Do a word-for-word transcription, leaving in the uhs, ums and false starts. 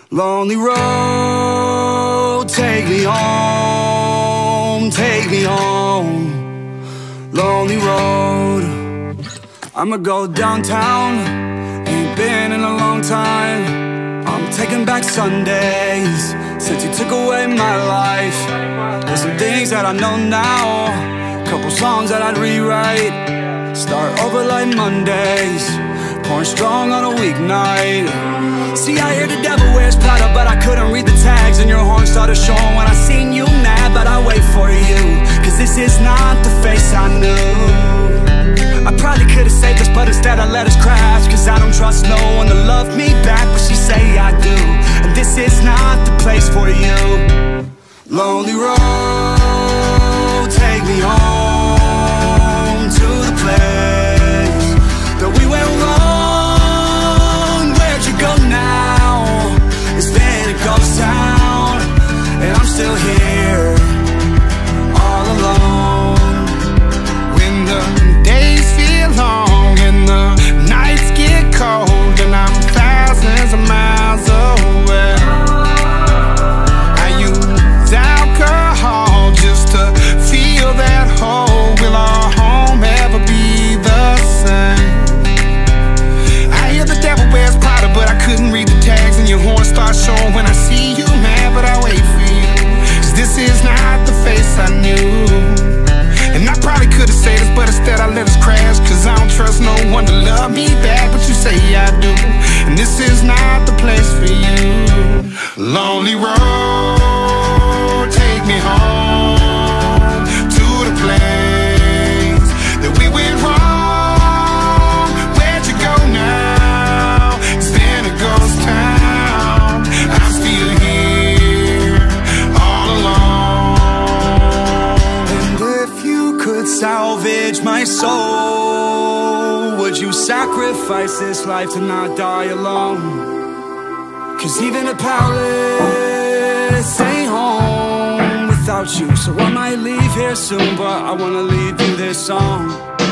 Lonely road, take me home, take me home. Lonely road, I'ma go downtown. Ain't been in a long time. I'm taking back Sundays since you took away my life. There's some things that I know now, couple songs that I'd rewrite. Start over like Mondays, pouring strong on a weeknight. See, I hear the devil wears Prada, but I couldn't read the tags, and your horn started showing when I seen you mad. But I wait for you, cause this is not the face I knew. I probably could've saved us, but instead I let us crash. Cause I don't trust no one to love me back, but she say I do. And this is not the place for you. Lonely road, take me home to the place that we went wrong. Where'd you go now? It's been a ghost town, and I'm still here, all alone. When the days feel long and the nights get cold, and I'm thousands of miles away, I use alcohol just to feel that hole. Will our home ever be the same? I hear the devil wears Prada, but I couldn't read the tags, and your horn starts showing when I see you mad. But I wait for you, cause this is not the face I knew. And I probably could've said this, but instead I let us crash. Cause I don't trust no one to love me back, but you say I do. And this is not the place for you. Lonely road, take me home to the place that we went wrong. Where'd you go now? It's been a ghost town. I'm still here, all alone. And if you could salvage my soul, would you sacrifice this life to not die alone? Cause even a palace ain't home without you. So I might leave here soon, but I wanna leave you this song.